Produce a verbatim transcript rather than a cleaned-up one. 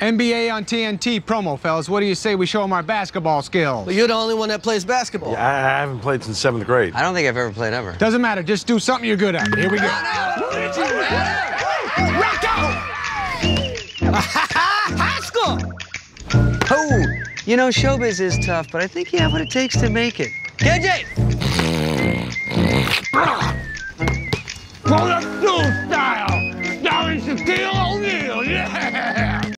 N B A on T N T promo, fellas. What do you say we show them our basketball skills? Well, you're the only one that plays basketball. Yeah, I, I haven't played since seventh grade. I don't think I've ever played ever. Doesn't matter. Just do something you're good at. Here we go. High school! Oh, you know, showbiz is tough, but I think you have what it takes to make it. K J!